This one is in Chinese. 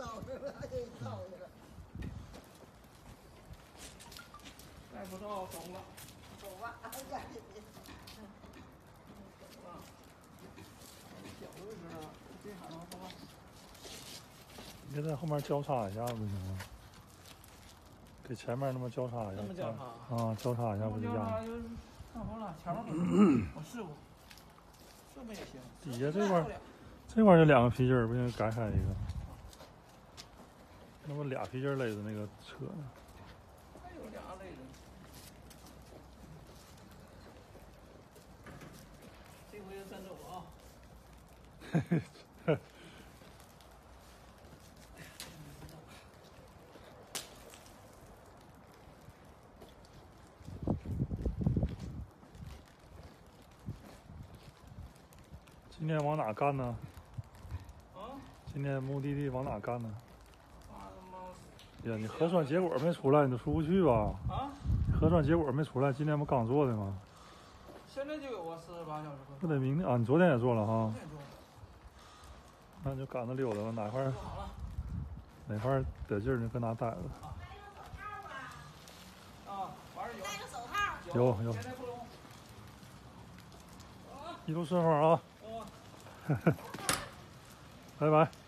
烧去了，给烧去了。 再不烧走了， 走吧，赶紧别。 走了。小的时候，这还能放。 你给在后面交叉一下不行吗？给前面那么交叉一下。 那么交叉啊，交叉一下不就一样？ 就是看好了，前面我试过，这么也行。 底下这块就2个皮筋儿，不行改开一个。那不俩皮筋儿勒着那个车呢？ 还有俩勒着。这回就真走了啊！ 嘿嘿。今天往哪干呢？ 啊？ 今天目的地往哪干呢？呀，你啊核酸结果没出来，你都出不去吧？ 啊？ 核酸结果没出来，今天不刚做的吗？ 现在就有啊，48小时。 不得明天啊？你昨天也做了哈？ 昨天做了。 那就赶着溜达吧，哪块哪块得劲儿就搁哪待着。 啊，完事有。 戴个手套。 有。 现在不用。 一路顺风啊！拜拜。